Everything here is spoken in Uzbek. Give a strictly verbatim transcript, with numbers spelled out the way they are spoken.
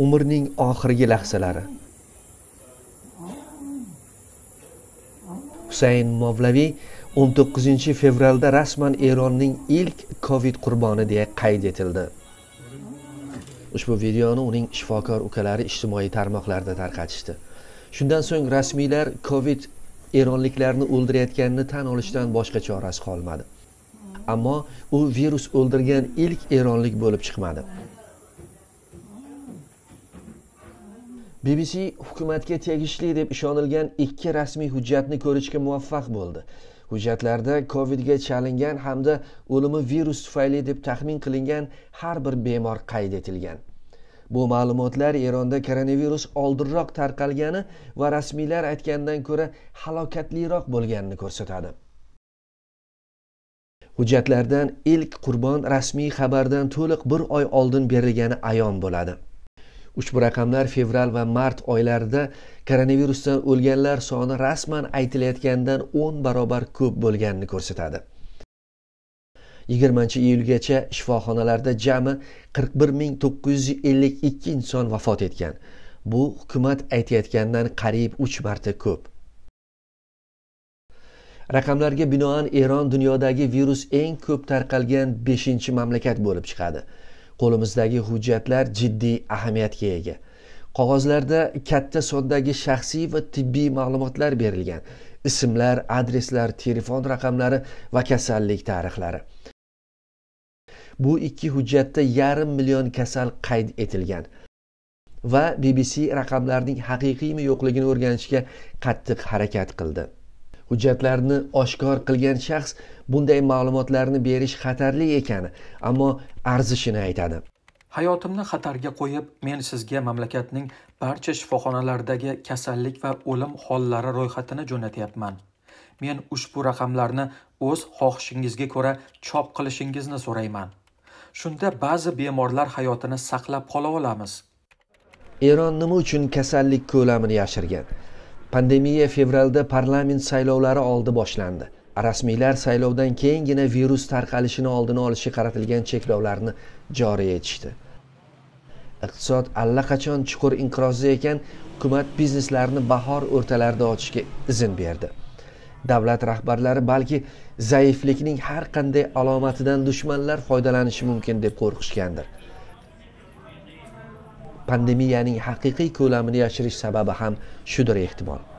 umrning oxirgi lahzalari. Husayn Mavlaviy o'n to'qqizinchi fevralda rasman Eronning ilk Covid qurboni deya qayd etildi. Ushbu videoni uning shifokor ukalari ijtimoiy tarmoqlarda tarqatishdi. Shundan so'ng rasmiylar Covid eronliklarni o'ldirayotganini tan olishdan boshqa chorasi qolmadi. Ammo u virus o'ldirgan ilk eronlik bo'lib chiqmadi. B B C hukumatga tegishli deb ishonilgan ikki rasmiy hujjatni ko'rishga muvaffaq bo'ldi. Hujjatlarda Covidga chalingan hamda o'limi virus tufayli deb taxmin qilingan har bir bemor qayd etilgan. Bu ma'lumotlar Eronda koronavirus oldinroq tarqalgani va rasmiylar aytgandan ko'ra halokatliroq bo'lganini ko'rsatadi. Hujjatlardan ilk qurbon rasmiy xabardan to'liq bir oy oldin berilgani ayon bo'ladi. Ushbu raqamlar fevral va mart oylarida koronavirusdan o'lganlar soni rasman aytilayotgandan o'n barobar ko'p bo'lganini ko'rsatadi. yigirmanchi iyulgacha shifoxonalarda jami qirq bir ming to'qqiz yuz ellik ikki inson vafot etgan. Bu hukumat aytayotgandan qariyb uch marta ko'p. Raqamlarga binoan Eron dunyodagi virus eng ko'p tarqalgan beshinchi mamlakat bo'lib chiqadi. Qo'limizdagi hujjatlar jiddiy ahamiyatga ega. Qog'ozlarda katta sondagi shaxsiy va tibbiy ma'lumotlar berilgan. Ismlar, adreslar, telefon raqamlari va kasallik tarixlari. Bu ikki hujjatda yarim million kasal qayd etilgan va B B C raqamlarning haqiqiymi yo'qligini o'rganishga qattiq harakat qildi. Hujjatlarni oshkor qilgan shaxs bunday ma'lumotlarni berish xatarli ekani, ammo arzishini aytadi. Hayotimni xatarga qo'yib, men sizga mamlakatning barcha shifoxonalaridagi kasallik va o'lim hollari ro'yxatini jo'natyapman. Men ushbu raqamlarni o'z xohishingizga ko'ra chop qilishingizni so'rayman. Shunda ba'zi bemorlar hayotini saqlab qola olamiz. Eron nima uchun kasallik ko'lamini yashirgan? Pandemiya fevralda parlament saylovlari oldi boshlandi. Rasmiylar saylovdan keyingina virus tarqalishini oldini olishga qaratilgan cheklovlarni joriy etishdi. Iqtisod allaqachon chuqur inqirozda ekan, hukumat bizneslarni bahor o'rtalarida ochishga izn berdi. Davlat rahbarlari balki zaiflikning har qanday alomatidan dushmanlar foydalanishi mumkin deb qo'rqishgandir. Pandemiyaning haqiqiy ko'lamini yashirish sababi ham shudir ehtimol.